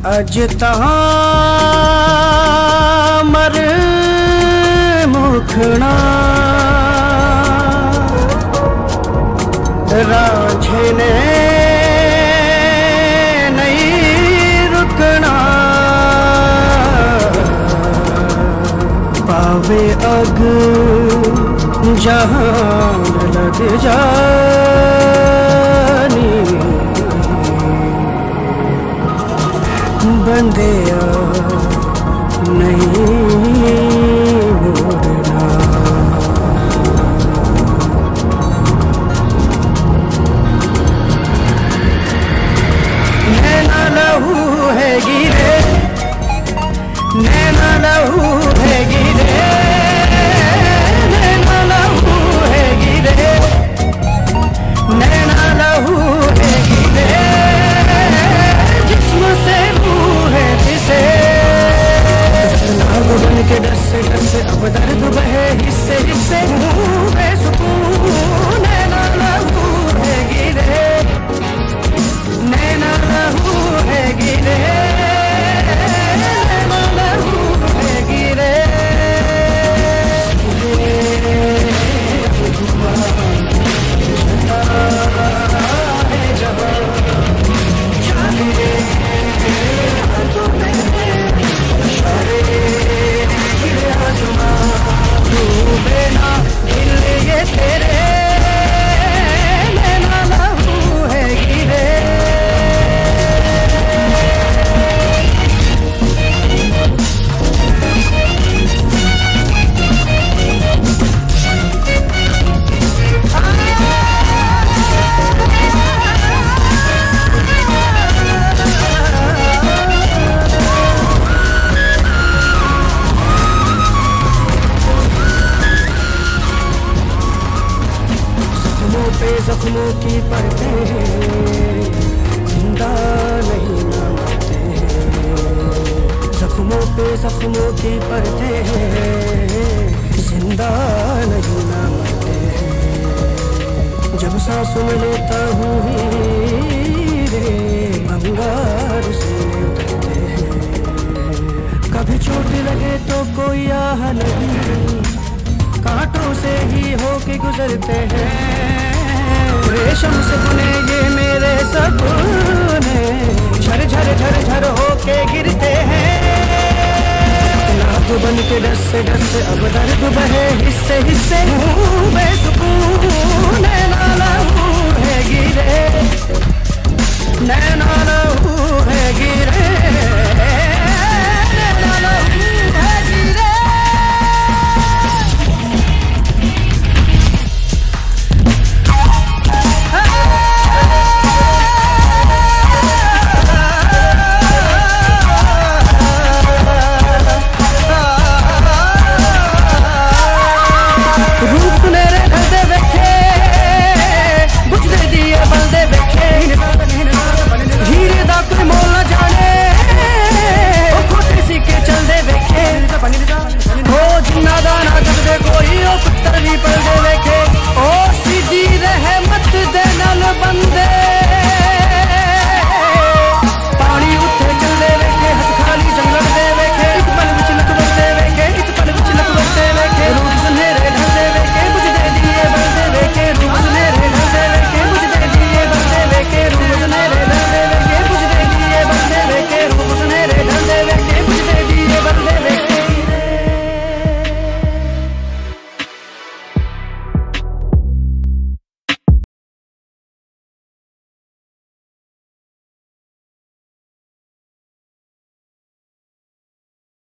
अज तहाँ मर मुखना रांझे ने नहीं रुकना। पावे अग जहान लग जानी बंदे नहीं मुड़ना। नैना लहू है गिरे, नैना लहू है गिरे, नैना लहू है गिरे, नैना लहू है गिरे, जिस्म से रूह है जिसे नाग बन के डर से अब दर्द बहे हिस्से हिस्से बेसुकून। नैना लहू है गिरे, नैना लहू है गिरे, नैना लहू है गिरे। जख्मों की परतें जिंदा नहीं न मरते, जख्मों पे जख्मों की परतें जिंदा नहीं न मरते। जब सांस में लेता हूँ हीरे अंगार सीने उतरते हैं। कभी चोट लगे तो कोई आह नहीं, कांटों से ही होके गुजरते हैं। रेशम से बुने ये मेरे सपने झर झर झर झर होके गिरते हैं। नाक बन के डस से अब दर्द बहे हिस्से हिस्से बेसुकून। नैना लहू है गिरे, नैना